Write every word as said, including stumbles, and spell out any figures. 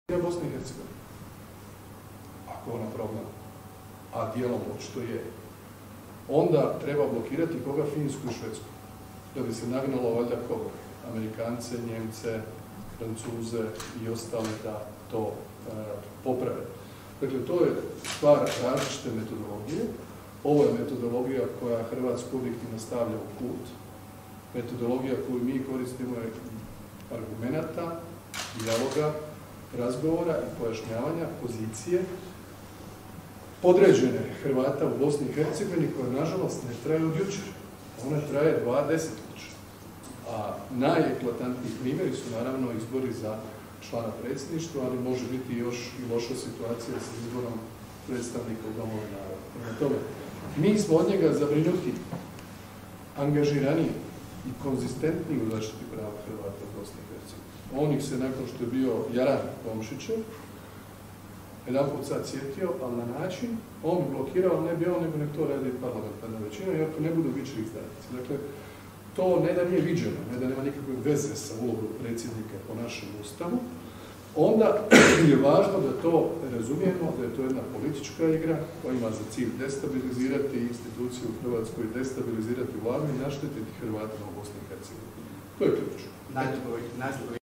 Bosni i Hercegovini. Ako je ona problem, a dijelom očito je, onda treba blokirati koga? Finsku i Švedsku. Da bi se nagnalo valjda koga? Amerikance, Njemce, Francuze i ostali da to e, poprave. Dakle, to je stvar različite metodologije. Ovo je metodologija koja Hrvatsku objektivno stavlja u put. Metodologija koju mi koristimo je argumenata, dijaloga, razgovora i pojašnjavanja pozicije podređene Hrvata u Bosni i Hercegovini, koja nažalost ne traje od jučer. Ona traje dva desetljeća. A najeklatantniji primjeri su naravno izbori za člana predsjedništva, ali može biti još i loša situacija sa izborom predstavnika u Domovi naroda. Prema tome, mi smo od njega zabrinuti, angažiraniji i konzistentniji u zaštiti prava Hrvata u Bosni i Hercegovini. On ih se, nakon što je bio jaran Komšićev, jedan put sad sjetio, ali na način, on bi blokirao, ne bi on, nego nek to radi parlamentarna većina, i ako ne budu vični izdanici. Dakle, to ne da nije viđeno, ne da nema nikakve veze sa ulogom predsjednika po našem ustavu, onda je važno da to razumijemo, da je to jedna politička igra koja ima za cilj destabilizirati instituciju u Hrvatskoj, destabilizirati vladu i naštetiti Hrvatima u Bosni i Hercegovini. To je ključ. Najslukovitiji